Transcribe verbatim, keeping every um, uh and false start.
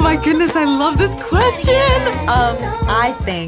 my goodness, I love this question. Um, I think